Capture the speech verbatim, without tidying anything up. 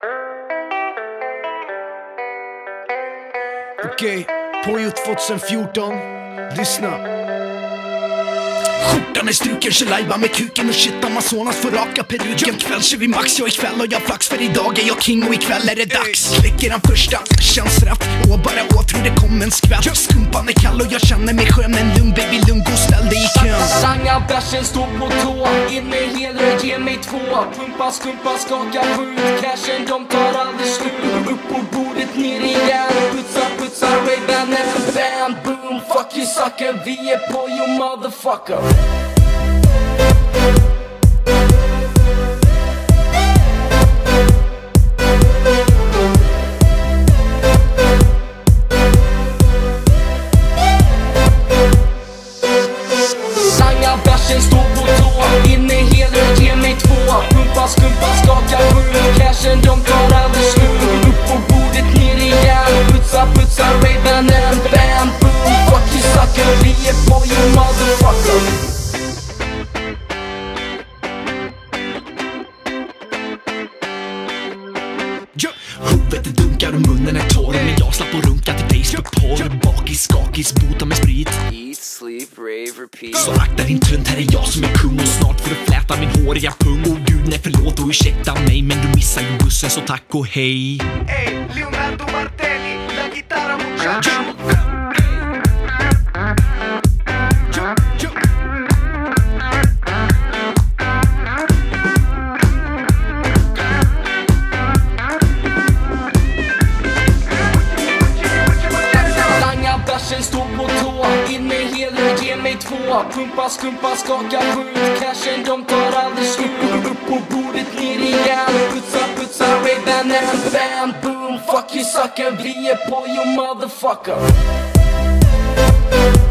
Okej, på ju tjugohundrafjorton. Lyssna. Skjortan är struken, kör lajba med kuken och shit Amazonas får raka peruken. Ikväll kör vi max, jag ikväll och jag flax, för idag är jag king och ikväll är det dags. Kläcker den första, känns rätt, och bara åt tror det kom en skvätt. Skumpan är kall och jag känner mig skön, men lugn baby, lugn, gå ställ dig i kön. Sanga bärsen, stå på tå, in med helröd, ge mig två. Pumpa, skumpa, skaka, få ut cashen, de tar aldrig slut. Upp på bordet, ner igen, putsa, putsa, Ray-Ban, bam, boom. Fuck you sucker, vi är på you motherfucker. Sanga bärsen, stå på tå, in med helröd, ge mig två. Pumpa, skumpa, skaka, få ut cashen, de tar aldrig slut. Upp på bordet, ner igen, putsa, putsa, Ray-Ban, bam, boom. Fuck you sucker, vi är på you motherfucker. Huvudet dunkar och munnen är torr, men jag slapp och runka till Facebook-porr. Bakis, skakis, bota med sprit. Eat, sleep, rave, repeat. Så akta din tunt, här är jag som är kung, och snart får du fläta min håriga pung. Och gud, nej förlåt och ursäkta mig, men du missar ju bussen, så tack och hej. Ey, Leonardo Martelli, la chitarra muchacho. Stå på tå, in med helröd, ge mig två. Pumpa, skumpa, skaka, få ut cashen, de tar aldrig slut. Upp på bordet, ner igen, putsa, putsa, Ray-Ban, bam, boom. Fuck you sucker, vi är på you motherfucker.